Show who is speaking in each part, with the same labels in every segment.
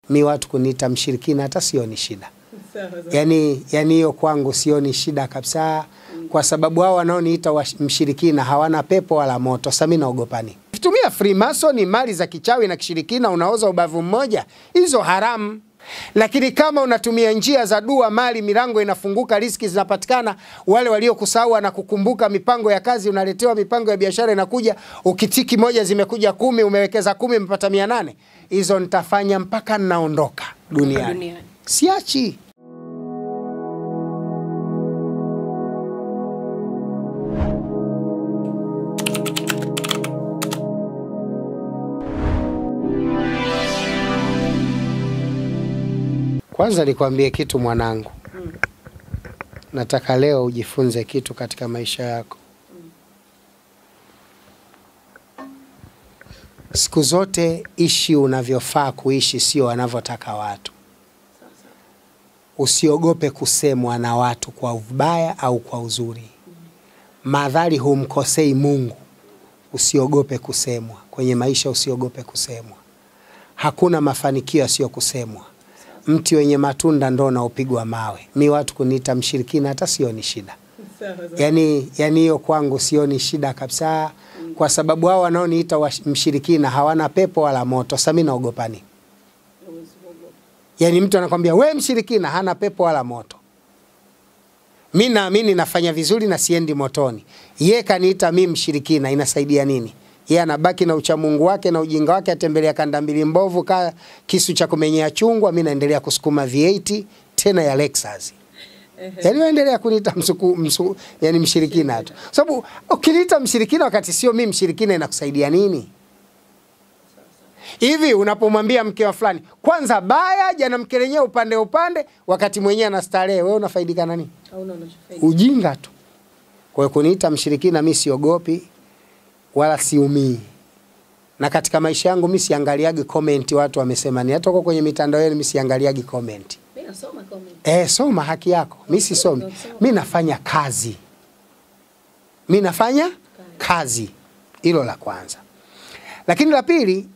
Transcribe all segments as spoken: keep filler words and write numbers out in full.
Speaker 1: Mi watu kuniita mshirikina hata sioni shida. Yani yani hiyo kwangu sioni shida kabisa, kwa sababu hao wanaoniita mshirikina hawana pepo wala moto. Sasa mimi naogopani. Kutumia Freemason, mali za kichawi na kishirikina, unaoza ubavu mmoja, hizo haramu. Lakini kama unatumia njia za dua, mali, milango inafunguka, riziki zinapatikana, wale waliokusahau na kukumbuka mipango ya kazi, unaletewa mipango ya biashara inakuja, ukitiki moja zimekuja kumi, umewekeza kumi umepata mia nane. Hizo nitafanya mpaka naondoka duniani. Duniani. Siachi. Kwanza nikwambie kitu mwanangu. Mm. Nataka leo ujifunze kitu katika maisha yako. Mm. Siku zote ishi unavyofaa kuishi, sio wanavyotaka watu. Usiogope kusemwa na watu kwa ubaya au kwa uzuri. Mm. Madhali humkosei Mungu, usiogope kusemwa. Kwenye maisha usiogope kusemwa. Hakuna mafanikio yasiyo kusemwa. Mti wenye matunda ndo unaopigwa mawe. Mi watu kuniita mshirikina hata sioni shida. Yani yani hiyo kwangu sioni shida kabisa, kwa sababu hao wanaoniita mshirikina hawana pepo wala moto. Sasa mimi naogopani. Yani mtu anakuambia we mshirikina, hana pepo wala moto. Mimi naamini nafanya vizuri na siendi motoni. Yeye kaniita mimi mshirikina, inasaidia nini? Yeye anabaki na uchamungu wake na ujinga wake, atembelea kanda mbili mbovu ka kisu cha kumenyea chungwa, mimi naendelea kusukuma V eight tena ya Lexus. Yaani waendelea kuniita msuku, msuku yani mshirikina tu. Sababu ukiniita mshirikina wakati sio mimi mshirikina, inakusaidia nini? Hivi unapomwambia mke wa fulani, kwanza baya jana mkerenyea upande upande, wakati mwenyewe anastarehe, wewe unafaidika nani? Hauna unachofaidika. Ujinga tu. Kwa hiyo kuniita mshirikina mimi siogopi wala siumii. Na katika maisha yangu mimi siangaliagi comment watu wamesema ni. Hata uko kwenye mitandao yenu mimi siangaliagi comment. Mimi nasoma comment. Eh, soma, haki yako. Mimi sisomi. Mimi nafanya kazi. Mimi nafanya kazi. Hilo la kwanza. Lakini la pili,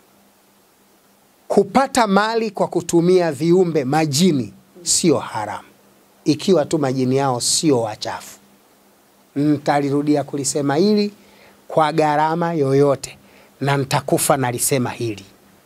Speaker 1: kupata mali kwa kutumia viumbe majini sio haramu, ikiwa tu majini yao sio wachafu. Nitalirudia kulisema hili kwa gharama yoyote, na nitakufa nalisema hili.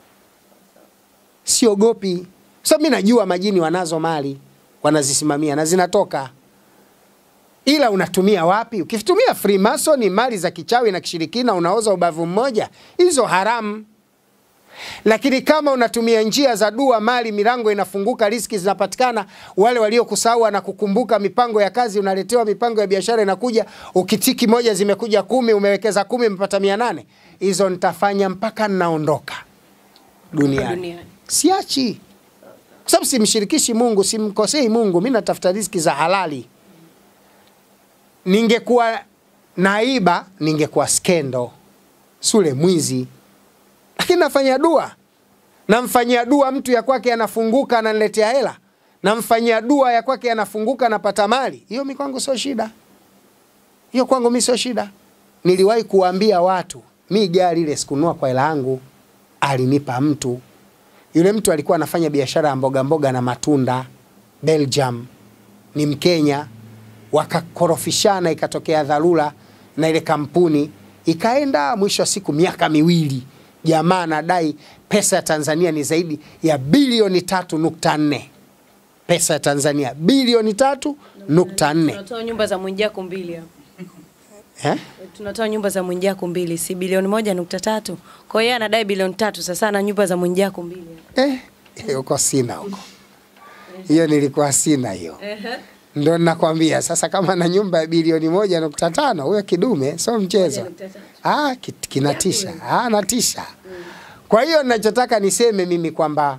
Speaker 1: Siogopi. So mimi najua majini wanazo mali, wanazisimamia na zinatoka. Ila unatumia wapi? Ukitumia Freemason, mali za kichawi na kishirikina, unaoza ubavu mmoja, hizo haramu. Lakini kama unatumia njia za dua, mali, milango inafunguka, riziki zinapatikana, wale waliokusahau na kukumbuka mipango ya kazi, unaletewa mipango ya biashara inakuja, ukitiki moja zimekuja kumi, umewekeza kumi umepata mia nane. Hizo nitafanya mpaka naondoka duniani. Duniani. Siachi. Kwa sababu simshirikishi Mungu, simkosei Mungu, mimi natafuta riziki za halali. Ningekuwa naiba, ningekuwa skendo, sule mwizi. Lakini nafanya dua. Namfanyia dua mtu ya kwake anafunguka ananiletea hela. Namfanyia dua ya kwake anafunguka napata mali. Hiyo mimi kwangu sio shida. Hiyo kwangu mimi sio shida. Niliwahi kuambia watu, mimi gari ile sikununua kwa hela yangu, alinipa mtu. Yule mtu alikuwa anafanya biashara ya mboga mboga na matunda Belgium. Ni Mkenya. Wakakorofishana, ikatokea dharura na ile kampuni, ikaenda mwisho wa siku miaka miwili. Jamaa anadai pesa ya Tanzania ni zaidi ya bilioni tatu nukta nne. Pesa ya Tanzania bilioni tatu nukta nne.
Speaker 2: Tunatoa nyumba za Mwijaku mbili hapo.
Speaker 1: Eh?
Speaker 2: Tunatoa nyumba za Mwijaku mbili, si bilioni moja nukta tatu. Kwa hiyo anadai bilioni tatu, sasa na nyumba za Mwijaku mbili.
Speaker 1: Eh, uko sina huko. Hiyo nilikuwa sina hiyo. Ndio nakwambia sasa, kama na nyumba ya bilioni moja nukta tano, huyo kidume sio mchezo. Ah, kinatisha. Ah, natisha. Kwa hiyo ninachotaka niseme mimi kwamba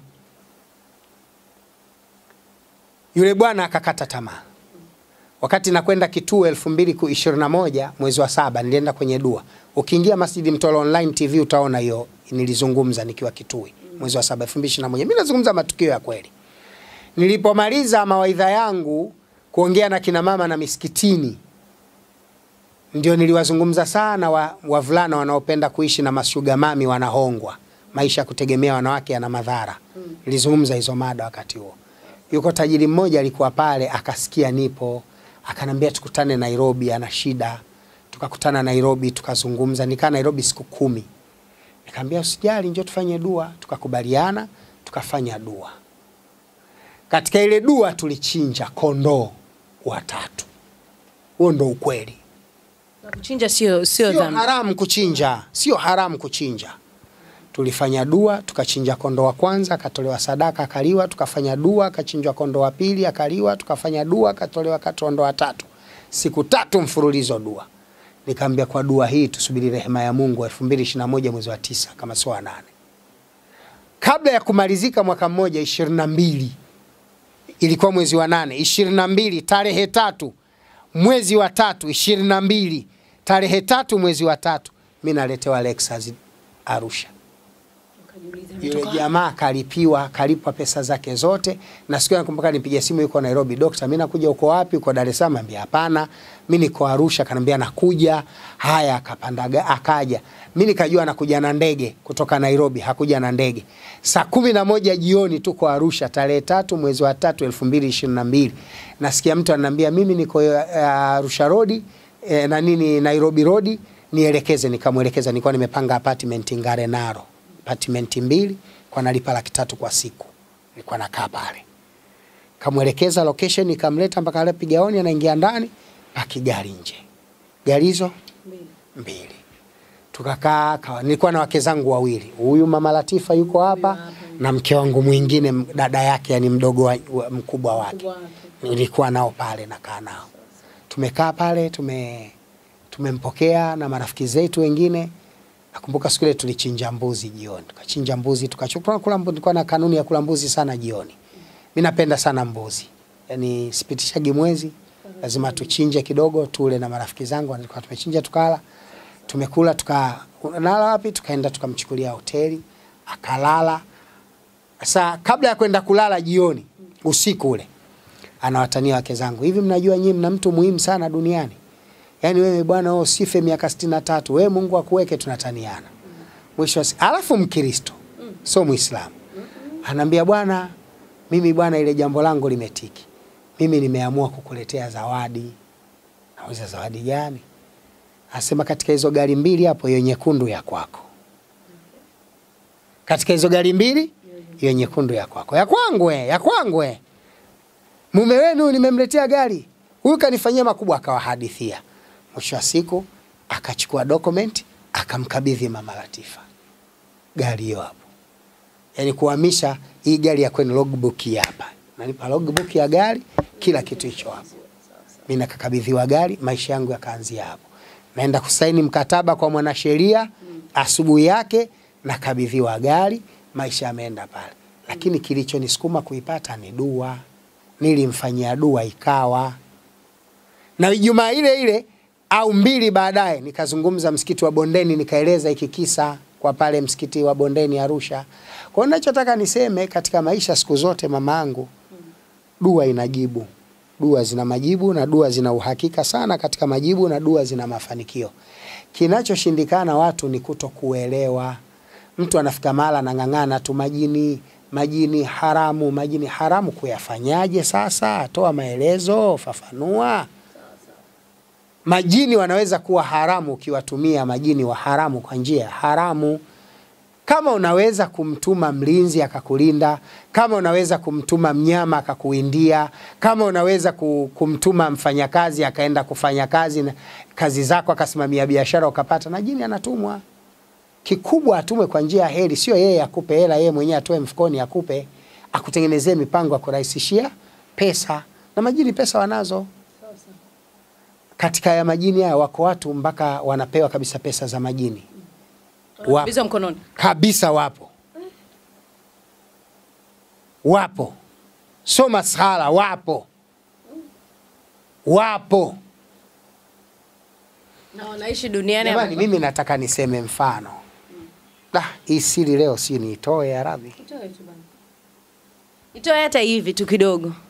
Speaker 1: yule bwana akakata tamaa. Wakati nakwenda kituo elfu mbili ishirini na moja mwezi wa saba, nilienda kwenye dua. Ukiingia Masjid Mtoro Online T V utaona hiyo nilizungumza nikiwa Kitui mwezi wa saba elfu mbili ishirini na moja. Mimi nazungumza matukio ya kweli. Nilipomaliza mawaidha yangu kuongea na kina mama na misikitini, ndio niliwazungumza sana wa wavulana wanaopenda kuishi na mashuga mami wanahongwa. maisha ya kutegemea wanawake yana madhara. Nilizungumza hizo mada wakati huo. Yuko tajiri mmoja alikuwa pale, akasikia nipo, akanambia tukutane Nairobi, ana shida. Tukakutana Nairobi, tukazungumza, nikaa Nairobi siku kumi. Nikamwambia usijali, njoo tufanye dua. Tukakubaliana, tukafanya dua. Katika ile dua tulichinja kondoo watatu. Huo ndo ukweli.
Speaker 2: Kuchinja sio sio dhambi.
Speaker 1: Sio haramu kuchinja, sio haramu kuchinja. Tulifanya dua, tukachinja kondoo wa kwanza, akatolewa sadaka, akaliwa, tukafanya dua, akachinjwa kondoo wa pili, akaliwa, tukafanya dua, akatolewa kondoo wa tatu. Siku tatu mfululizo dua. Nikamwambia kwa dua hii tusubiri rehema ya Mungu elfu mbili ishirini na moja mwezi wa tisa kama sio nane. Kabla ya kumalizika mwaka mmoja ishirini na mbili ilikuwa mwezi wa nane, ishirini na mbili tarehe tatu mwezi wa tatu ishirini na mbili tarehe tatu mwezi wa tatu mimi naletewa Lexus Arusha. Yule jamaa kalipiwa, kalipwa pesa zake zote, na siku nakumbuka nipigia simu yuko Nairobi, "Dokta, mimi nakuja uko wapi?" "Uko Dar es Salaam." Ambia hapana, mimi niko Arusha. Kanambia nakuja. Haya, akapandaga akaja. Mimi nikajua anakuja na ndege kutoka Nairobi, hakuja na ndege. Saa kumi na moja jioni tuko Arusha tarehe tatu mwezi wa tatu elfu mbili ishirini na mbili. Nasikia mtu ananiambia mimi niko uh, Arusha Road eh, na nini Nairobi Road, nielekeze. Nikamwelekeza, nilikuwa nimepanga apartment Ngare Naro. Apartment mbili kwa nalipa laki tatu kwa siku. Nilikuwa nakaa pale. Kamwelekeza location, nikamleta mpaka pale Pigaoni, anaingia ndani, paki gari nje. Gari hizo mbili. Mbili. Tukakaa, nilikuwa na wake zangu wawili. Huyu Mama Latifa yuko hapa na mke wangu mwingine dada yake, yani mdogo wa, mkubwa wake. Nilikuwa nao pale nakaa nao. Tumekaa pale, tume tumempokea na marafiki zetu wengine. Nakumbuka siku ile tulichinja mbuzi jioni. Tukachinja mbuzi, tukachukua kula mbuzi, nilikuwa na kanuni ya kula mbuzi sana jioni. Mimi napenda sana mbuzi. Yaani sipitishagi mwezi, lazima tuchinje kidogo tule na marafiki zangu. Nilikuwa tumechinja tukala. Tumekula tuka nala wapi, tukaenda tukamchukulia hoteli, akalala. Sasa kabla ya kwenda kulala jioni, usiku ule, anawatania wake zangu, "Hivi mnajua nyinyi mna mtu muhimu sana duniani? Yaani wewe bwana wewe usife miaka sitini na tatu, wewe Mungu akuweke." Tunataniana. Mwisho mm. alafu Mkristo, mm. so Muislamu. Mm -hmm. Anambia, "Bwana, mimi bwana ile jambo langu limetiki. Mimi nimeamua kukuletea zawadi." Nauliza, "Zawadi gani?" Asema, "Katika hizo gari mbili hapo, hiyo nyekundu ya kwako." Katika hizo gari mbili, hiyo nyekundu ya kwako. "Ya kwangu eh, ya kwangu eh. Mume wenu nimemletea gari. Huyu kanifanyia makubwa." Akawahadithia. Mwisho wa siku akachukua document, akamkabidhi Mama Latifa gari hiyo hapo. Yaani kuhamisha hii gari ya kwenu logbook hapa. Nanipa logbook ya gari, kila kitu hicho hapo. Mimi nakakabidhiwa gari, maisha yangu yakaanzia hapo. Naenda kusaini mkataba kwa mwanasheria, asubuhi yake nakabidhiwa gari, maisha yameenda pale. Lakini kilichonisukuma kuipata ni dua. Nilimfanyia dua ikawa. Na Ijumaa ile ile au mbili baadaye nikazungumza msikiti wa Bondeni, nikaeleza hiki kisa kwa pale msikiti wa Bondeni Arusha. Kwa hiyo ninachotaka niseme katika maisha siku zote mamaangu, dua inajibu. Dua zina majibu na dua zina uhakika sana katika majibu na dua zina mafanikio. Kinachoshindikana watu ni kutokuelewa. Mtu anafika mala na ngangana tu majini, majini haramu, majini haramu kuyafanyaje sasa? Toa maelezo, fafanua. Majini wanaweza kuwa haramu ukiwatumia majini wa haramu kwa njia haramu. Kama unaweza kumtuma mlinzi akakulinda, kama unaweza kumtuma mnyama akakuindia, kama unaweza kumtuma mfanyakazi akaenda kufanya kazi na kazi zako akasimamia biashara ukapata, na jini anatumwa. Kikubwa atume kwa njia heri, sio yeye akupe hela, yeye mwenyewe atoe mfukoni akupe, akutengenezee mipango ya kurahisishia pesa. Na majini pesa wanazo. Katika ya majini haya wako watu mpaka wanapewa kabisa pesa za majini.
Speaker 2: Kabisa mkononi.
Speaker 1: Kabisa wapo. Wapo. So mashala wapo. Wapo.
Speaker 2: Na wanaishi duniani.
Speaker 1: Jamani, mimi nataka niseme mfano. Da, mm. hii siri leo si niitoe ya radhi.
Speaker 2: Itoe tu bana. Itoe hata hivi tu kidogo.